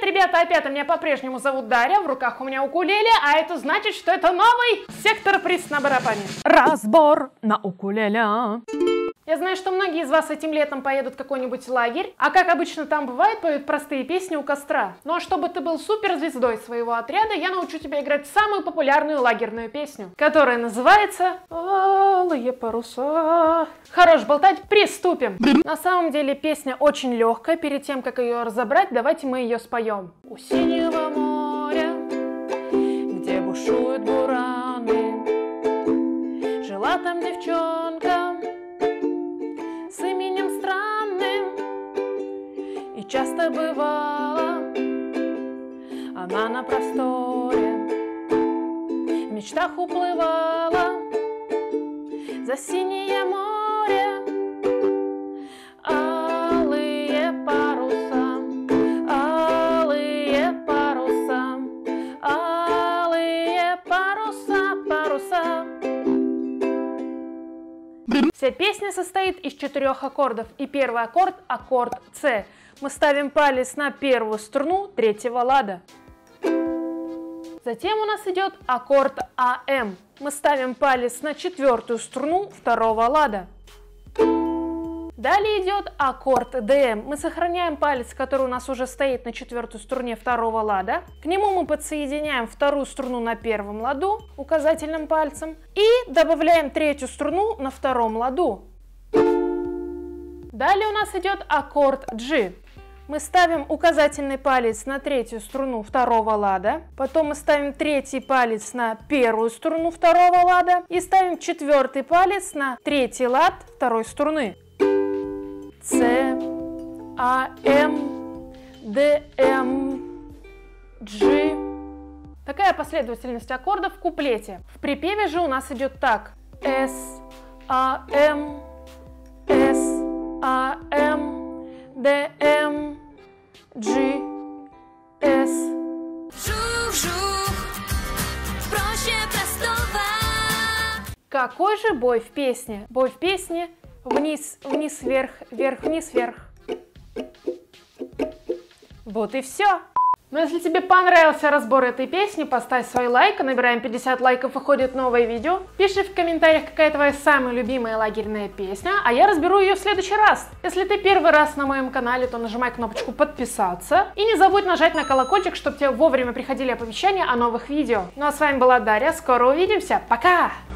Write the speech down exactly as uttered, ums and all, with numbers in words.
ребята, опять меня по-прежнему зовут Дарья, в руках у меня укулеле, а это значит, что это новый сектор приз на барабане. Разбор на укулеле. Я знаю, что многие из вас этим летом поедут в какой-нибудь лагерь, а как обычно там бывает, поют простые песни у костра. Ну а чтобы ты был суперзвездой своего отряда, я научу тебя играть самую популярную лагерную песню, которая называется «Алые паруса». Хорош болтать, приступим! На самом деле песня очень легкая, перед тем, как ее разобрать, давайте мы ее споем. У синего моря, где бушуют бураны, жила там девчонка с именем странным, и часто бывала она на просторе, в мечтах уплывала за синее море. Алые паруса, алые паруса, алые паруса, паруса. Вся песня состоит из четырех аккордов, и первый аккорд – аккорд С. Мы ставим палец на первую струну третьего лада. Затем у нас идет аккорд АМ. Мы ставим палец на четвертую струну второго лада. Далее идет аккорд ДМ. Мы сохраняем палец, который у нас уже стоит на четвертой струне второго лада. К нему мы подсоединяем вторую струну на первом ладу указательным пальцем и добавляем третью струну на втором ладу. Далее у нас идет аккорд G. Мы ставим указательный палец на третью струну второго лада, потом мы ставим третий палец на первую струну второго лада и ставим четвертый палец на третий лад второй струны. С, А, М, Д, М, G. Такая последовательность аккордов в куплете. В припеве же у нас идет так: С, А, М, С, А, М, Д, М, G, S. Жух-жух, проще простого. Какой же бой в песне? Бой в песне вниз, вниз, вверх, вверх, вниз, вверх. Вот и все. Но если тебе понравился разбор этой песни, поставь свой лайк, набираем пятьдесят лайков, выходит новое видео. Пиши в комментариях, какая твоя самая любимая лагерная песня, а я разберу ее в следующий раз. Если ты первый раз на моем канале, то нажимай кнопочку подписаться. И не забудь нажать на колокольчик, чтобы тебе вовремя приходили оповещения о новых видео. Ну а с вами была Дарья, скоро увидимся, пока!